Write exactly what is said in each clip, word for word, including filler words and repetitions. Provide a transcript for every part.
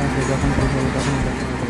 আছে, যখন পৌঁছাবো তখন দেখা হবে।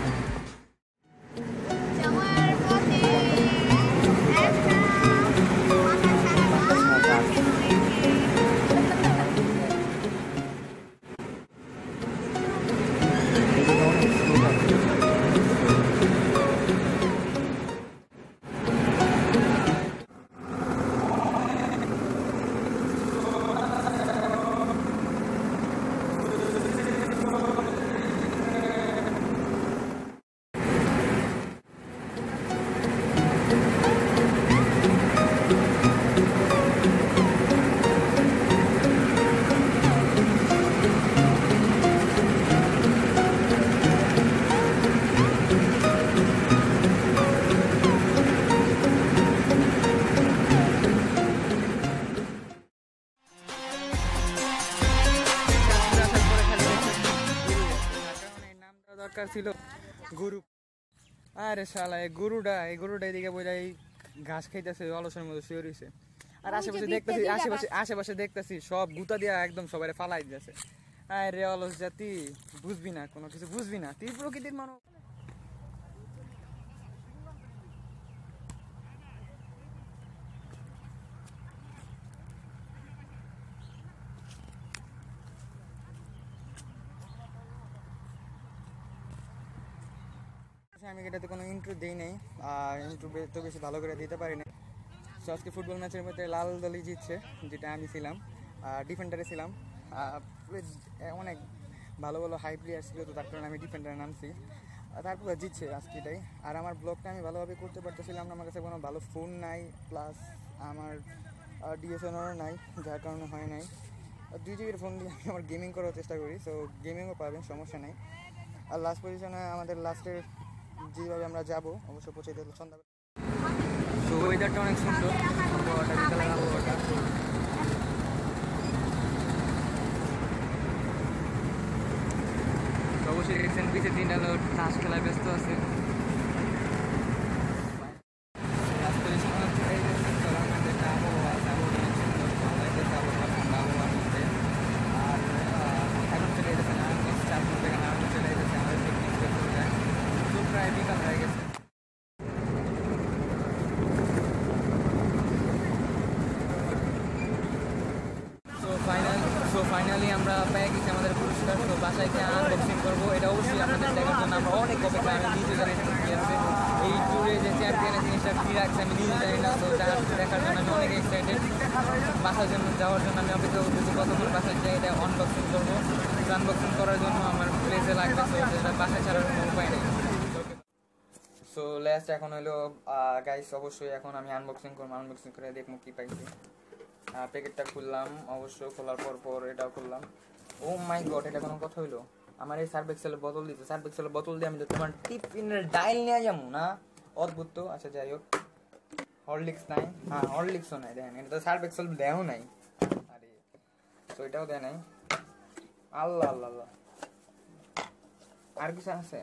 দরকার ছিল গরু। আরে শালা এই গরুটা এই গরুটা এদিকে বোঝা এই ঘাস খাইতেছে, অলসের মধ্যে শুয়ে রয়েছে। আর আশেপাশে দেখতেছি আশেপাশে আশেপাশে দেখতেছি সব গুতা দিয়া একদম সবাই ফালাই দিতেছে। আরে অলস জাতি, বুঝবি না কোনো কিছু, বুঝবি না তুই প্রকৃতির মানুষ। আমি এটাতে কোনো ইন্ট্রো দিই নাই, আর ইন্ট্রো তো বেশি ভালো করে দিতে পারি না। সো আজকে ফুটবল ম্যাচের মধ্যে লাল দলই জিতছে, যেটা আমি ছিলাম, ডিফেন্ডারে ছিলাম। অনেক ভালো ভালো হাই প্লেয়ার ছিল, তো তার কারণে আমি ডিফেন্ডারে নামছি, তারপরে জিতছে আজকে এটাই। আর আমার ব্লগটা আমি ভালোভাবে করতে পারতেছিলাম না, আমার কাছে কোনো ভালো ফোন নাই, প্লাস আমার ডিএসএলআরও নাই, যার কারণে হয় নাই। দুই জিবির ফোন দিয়ে আমি আমার গেমিং করার চেষ্টা করি, সো গেমিংও পাবেন, সমস্যা নেই। আর লাস্ট পজিশনে আমাদের লাস্টের যেভাবে আমরা যাবো অবশ্য পৌঁছে দিতে সন্ধ্যাবেলা। তো ওয়েদারটা অনেক সুন্দর, আবহাওয়াটা বিকালের আবহাওয়াটা। অবশ্যই দেখছেন পিছের দিনটা হলো তাস খেলায় ব্যস্ত আছে। প্রায় বিকাল হয়ে গেছে। সো ফাইনাল সো ফাইনালি আমরা পেয়ে গেছি আমাদের পুরস্কার। তো বাসায় গিয়ে আনবক্সিং করবো, এটা অবশ্যই আপনাদের দেখার জন্য আমরা অনেক অপেক্ষা। আমি নিজে জানি কি আছে এই ট্যুরে যে চ্যাম্পিয়নের জিনিসটা ফ্রি রাখছে, আমি নিজে জানি না। তো দেখার জন্য আমি অনেক এক্সাইটেড। বাসার জন্য যাওয়ার জন্য আমি অপেক্ষা করতেছি কতক্ষণ বাসায় যাই এটা আনবক্সিং করবো। আনবক্সিং করার জন্য আমার প্লেসে লাগবে, তো সেটা বাসায় ছাড়ার কোনো উপায় নেই। সো লাস্ট এখন হলো গাইস, অবশ্যই এখন আমি আনবক্সিং করবো। আনবক্সিং করে দেখবো কি পাইছি। প্যাকেটটা খুললাম, অবশ্য খোলার পর পর এটাও খুললাম। ও মাই গড, এটা কোনো কথা হইলো? আমার এই সার্ফ এক্সেলের বোতল দিতে, সার্ফ এক্সেলের বোতল দিয়ে আমি তোমার টিফিনের ডাইল নিয়ে যাবো না? অদ্ভুত তো। আচ্ছা যাই হোক, হরলিক্স নাই, হ্যাঁ হরলিক্সও নাই, দেখেন এটা তো সার্ফ এক্সেল দেও নাই। আরে তো এটাও দেয় নাই। আল্লাহ আল্লাহ আল্লাহ, আর কিছু আছে?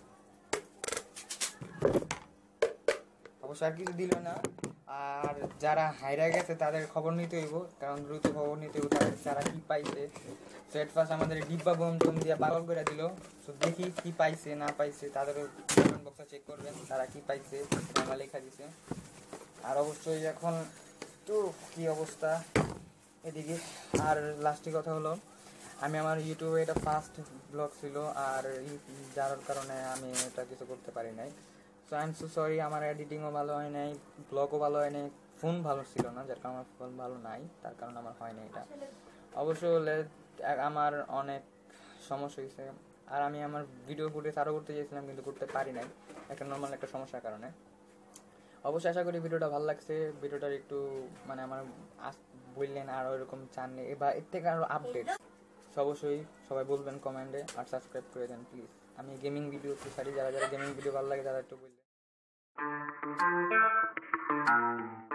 অবশ্য আর কিছু দিল না। আর যারা হাইরা গেছে তাদের খবর নিতে হইব, কারণ দ্রুত খবর নিতে হইব তাদের যারা কি পাইছে। সেট ফার্স্ট আমাদের ডিব্বা বোম টোম দিয়ে পাগল করে দিল। তো দেখি কি পাইছে না পাইছে, তাদেরও কমেন্ট বক্সে চেক করবেন তারা কি পাইছে, আমার লেখা দিছে। আর অবশ্যই এখন তো কি অবস্থা এদিকে। আর লাস্টে কথা হলো, আমি আমার ইউটিউবে এটা ফার্স্ট ব্লগ ছিল, আর যার কারণে আমি এটা কিছু করতে পারি নাই। So I am so sorry, আমার এডিটিংও ভালো হয় নাই, ব্লগও ভালো হয় নাই, ফোন ভালো ছিল না, যার কারণে আমার ফোন ভালো নাই, তার কারণে আমার হয় না এটা। অবশ্য আমার অনেক সমস্যা হয়েছে, আর আমি আমার ভিডিও ফুটেজ আরও করতে চেয়েছিলাম কিন্তু করতে পারি নাই, একটা নর্মাল একটা সমস্যার কারণে। অবশ্যই আশা করি ভিডিওটা ভালো লাগছে। ভিডিওটার একটু মানে আমার বললেন আরও এরকম চান এবার এর থেকে আরও আপডেট, অবশ্যই সবাই বলবেন কমেন্টে, আর সাবস্ক্রাইব করে দেন প্লিজ। আমি গেমিং ভিডিও একটু ছাড়ি, যারা যারা গেমিং ভিডিও ভালো লাগে তারা একটু বলবেন।